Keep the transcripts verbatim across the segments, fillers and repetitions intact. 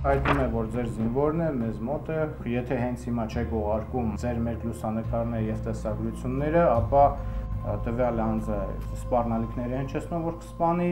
Հայտնում է, որ ձեր զինվորն է, մեզ մոտ է, եթե հենց հիմա չեք ուղարկում ձեր մեր լուսանկարները եւ տեսագրությունները, ապա տվյալ անձը սպառնալիքներ են հնչեցնում, որ կսպանի։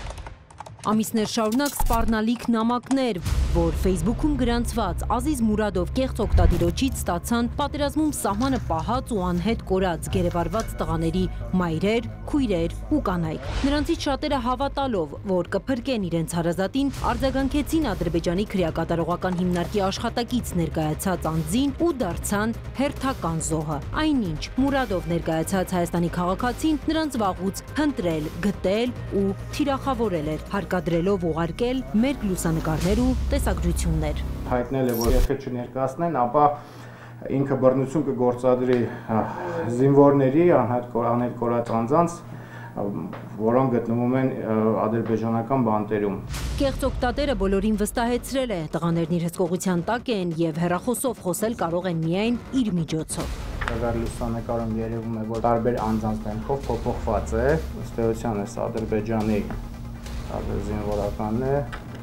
Ամիսներ շարունակ սպառնալիք նամակներ, որ Facebook-ում գրանցված Ազիզ Մուրադով կեղծ օգտատիրոջից ստացան պատերազմում սահմանը պահած ու անհետ կորած գերեվարված տղաների մայրեր, քույրեր ու կանայք։ Նրանցից շատերը հավատալով, որ կփրկեն իրենց հարազատին, արձագանքեցին Ադրբեջանի քրեակատարողական հիմնարկի աշխատակից ներկայացած անձին ու դարձան հերթական զոհը։ Այնինչ Մուրադով ներկայացած Հայաստանի քաղաքացին նրանց վաղուց փնտրել, գտել ու թիրախավորել էր, հարկադրելով ուղարկել մեր լուսանկարներ ու տեսագրություններ։ Հայտնել է, որ եթե չներկայացնեն, ապա ինքը բռնություն կգործադրի զինվորների, անհետ կորած անձանց, որոնք գտնվում են ադրբեջանական բանտերում։ Կեղծ օգտատերը բոլորին վստահեցրել է, տղաներն իր հսկողության տակ են եւ հեռախոսով խոսել կարող են միայն իր միջոցով։ Դեռ լուսանկարում երևում է, որ տարբեր անձանց դեմքով փոփոխված է, ըստ էության էս Ադրբեջանի զինվորականն է,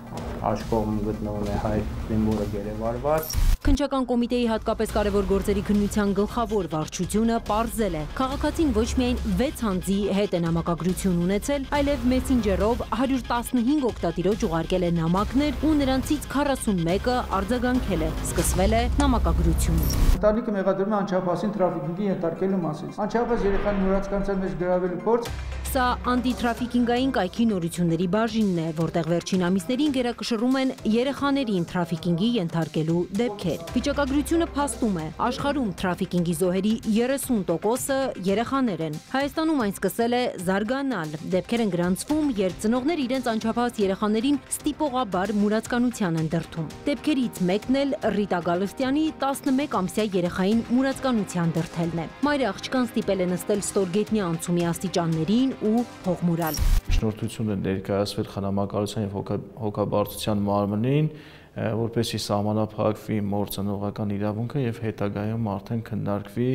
աջ կողմում գտնվում է հայ զինվորը գերեվարված։ Քննչական կոմիտեի հատկապես կարևոր գործերի քննության գլխավոր վարչությունը պարզել է. քաղաքացին ոչ միայն վեց անձի հետ է նամակագրություն ունեցել, այլև մեսենջերով հարյուր տասնհինգ օգտատիրոջ ուղարկել է նամակներ ու նրանցից քառասունմեկը արձագանքել է։ Սկսվել է նամակագրությունը։ Ընտանիքը մեղադրում է անչափահասին թրաֆիքինգի ենթարկելու մասին։ Անչափահաս երեխան մուրացկանցան մեջ գրավելու փորձ։ Սա անտիթրաֆիկինգային կայքի նորությունների բաժինն է, որտեղ վերջին ամիսներին գերակշռում են երեխաներին թրաֆիկինգի ենթարկելու դեպքեր։ Վիճակագրությունը փաստում է, աշխարհում թրաֆիկինգի զոհերի երեսուն տոկոսը երեխաներ են։ Հայաստանում այն սկսել է զարգանալ։ Դեպքեր են գրանցվում, երբ ծնողներ իրենց անչափահաս երեխաներին ստիպողաբար մուրացկանության են դրդում։ Դեպքերից մեկն էլ Ռիտա Գալստյանի տասնմեկ ամսյա երեխային մուրացկանության դրդելն է։ Մայրը աղջկան ստիպել է նստել ստորգետնյա անցումի աստիճաններին ու հողմուրալ։ Շնորհություն է ներկայացվել խնամակալության եւ հոգաբարձության մարմնին, որպեսզի սահմանափակվի մոր ծնողական իրավունքը եւ հետագայում արդեն քննարկվի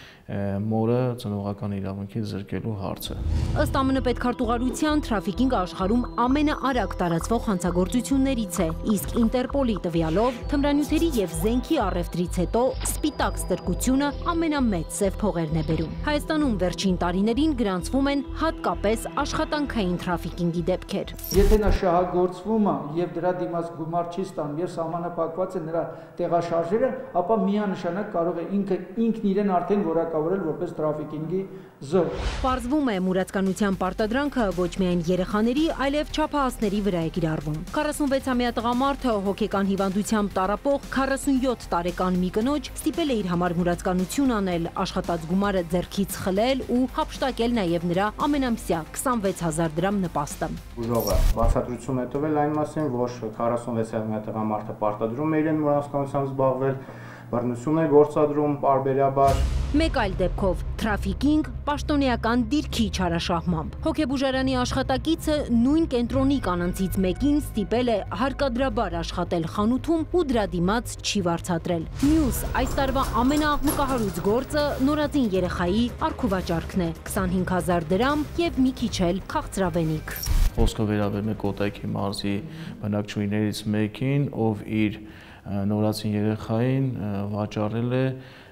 մորը ծնողական իրավունքից զրկելու հարցը։ Ըստ ԱՄՆ պետքարտուղարության թրաֆիկինգը աշխարհում ամենաարագ տարածվող հանցագործություններից է, իսկ Ինտերպոլի տվյալով թմրանյութերի եւ զենքի առևտրից հետո սպիտակ ստրկությունը ամենամեծ սև փողերն է բերում։ Հայաստանում վերջին տարիներին գրանցվում են հատկապես աշխատանքային թրաֆիկինգի դեպքեր։ Եթե նա շահագործվում է եւ դրա դիմաց գումար չի ստանում եւ սահմանափակված է նրա տեղաշարժերը, ապա միանշանակ կարող է ինքը ինքն իրեն արդեն որակավորել որպես թրաֆիկինգի զոհ։ Պարզվում է մուրացկանության պարտադրանքը ոչ միայն երեխաների, այլև չափահասների վրա է կիրառվում։ քառասունվեցամյա տղամարդը հոգեկան հիվանդությամբ տառապող քառասունյոթ տարեկան մի կնոջ ստիպել է իր համար մուրացկանություն անել, աշխատած գումարը ձեռքից խլել ու հափշտակել նաև նրա ամենամսյա քսանվեց հազար դրամ նպաստը։ Ուժողը բացատրություն է տվել այն մասին, որ քառասունվեցամյա տղամարդը պարտադրում է իրեն մուրացկանությամբ զբաղվել, բռնություն է գործադրում պարբերաբար։ Մեկ այլ դեպքով թրաֆիկինգ պաշտոնեական դիրքի չարաշահմամբ։ Հոգեբուժարանի աշխատակիցը նույն կենտրոնի կանանցից մեկին ստիպել է հարկադրաբար աշխատել խանութում ու դրա դիմաց չի վարձատրել։ Մյուս այս տարվա ամենաաղմկահարույց գործը նորածին երեխայի առքուվաճառքն է՝ քսանհինգ հազար դրամ եւ մի քիչ էլ քաղցրավենիք։ Խոսքը վերաբերում է Կոտայքի մարզի բնակչուհիներից մեկին, ով իր նորածին երեխային վաճառել է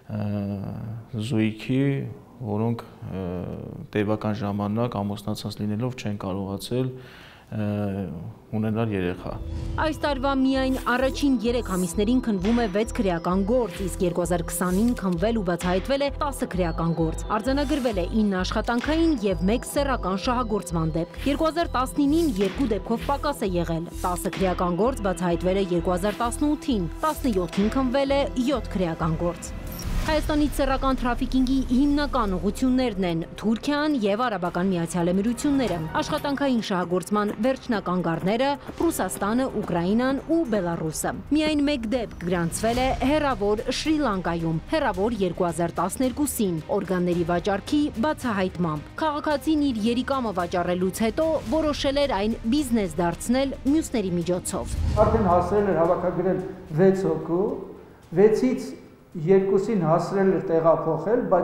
զույգի, որոնք տևական ժամանակ ամուսնացած լինելով չեն կարողացել ունենալ երեխա։ Այս տարվա միայն առաջին երեք ամիսներին քննվում է վեց քրեական գործ, իսկ երկու հազար քսանին քննվել ու բացահայտվել է տասը քրեական գործ։ Արձանագրվել է ինը աշխատանքային եւ մեկ սեռական շահագործման դեպք։ երկու հազար տասնինին երկու դեպքով պակաս է եղել։ տասը քրեական գործ բացահայտվել է երկու հազար տասնութին, տասնյոթին քննվել է յոթ քրեական գործ։ Հայաստանից սեռական թրաֆիկինգի հիմնական ուղղություններն են Թուրքիան եւ Արաբական Միացյալ Էմիրությունները, աշխատանքային շահագործման վերջնական գառները Ռուսաստանը, Ուկրաինան ու Բելարուսը։ Միայն մեկ դեպք գրանցվել է հեռավոր Շրի Լանկայում, հեռավոր երկու հազար տասներկուսին, օրգանների վաճառքի բացահայտմամբ։ Քաղաքացին իր երիկամը վաճառելուց հետո որոշել էր այն բիզնես դարձնել մյուսների միջոցով։ Արդեն հասրել էր հավաքագրել վեց հոգու, վեցից երկուսին հասրել էր տեղափոխել, բայց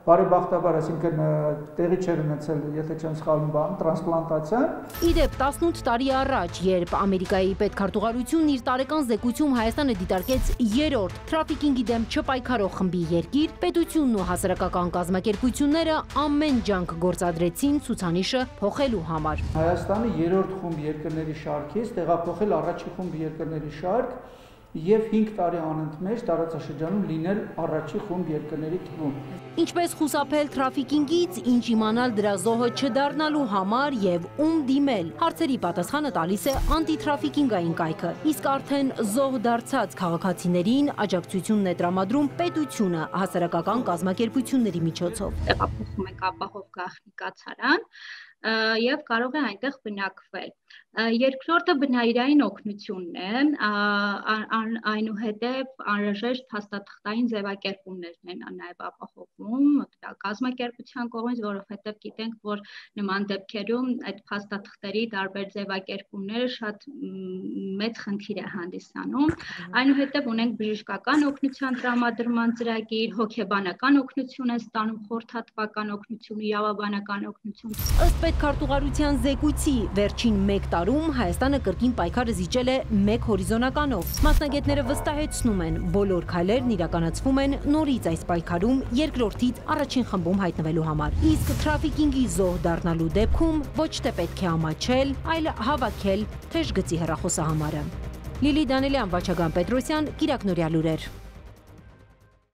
բարեբախտաբար, այսինքն տեղի չէր ունեցել, եթե չեմ սխալվում, բան, տրանսպլանտացիա։ Իդեպ տասնութ տարի առաջ, երբ Ամերիկայի պետքարտուղարությունն իր տարեկան զեկույցում Հայաստանը դիտարկեց երրորդ թրաֆիկինգի դեմ չպայքարող խմբի երկիր, պետությունն ու հասարակական կազմակերպությունները ամեն ջանք գործադրեցին ցուցանիշը փոխելու համար։ Հայաստանը երրորդ խումբ երկրների շարքից տեղափոխել առաջին խումբ երկրների շարք եւ հինգ տարի անընդմեջ տարածաշրջանում լինել առաջի խումբ երկրների թվում։ Ինչպես խուսափել թրաֆիկինգից, ինչ իմանալ դրա զոհը չդառնալու համար եւ ում դիմել, հարցերի պատասխանը տալիս է անտիթրաֆիկինգային կայքը։ Իսկ արդեն զոհ դարձած քաղաքացիներին աջակցությունն է տրամադրում պետությունը հասարակական կազմակերպությունների միջոցով։ Տեղափոխում ենք ապահով գաղտնի կացարան եւ կարող է այնտեղ բնակվել։ Երկրորդը բնայրային օգնությունն է, այնուհետև անհրաժեշտ փաստաթղթային ձևակերպումներն են նաև ապահովում կազմակերպության կողմից, որովհետև գիտենք, որ նման դեպքերում այդ փաստաթղթերի տարբեր ձևակերպումները շատ մեծ խնդիր է հանդիսանում։ Այնուհետև ունենք բժշկական օգնության տրամադրման ծրագիր, հոգեբանական օգնություն են ստանում, խորհրդատվական օգնություն, իրավաբանական օգնություն։ Ըստ պետքարտուղարության զեկույցի վերջին մեկ տարում Հայաստանը կրկին պայքարը զիջել է մեկ հորիզոնականով։ Մասնագետները վստահեցնում են, բոլոր քայլերն իրականացվում են նորից այս պայքարում երկրորդից առաջին խմբում հայտնվելու համար։ Իսկ թրաֆիկինգի զոհ դառնալու դեպքում ոչ թե պետք է ամաչել, այլ հավաքել թեժ գծի հեռախոսահամարը։ Լիլի Դանելյան, Վաչագան Պետրոսյան, Կիրակ Նորյալ լուրեր։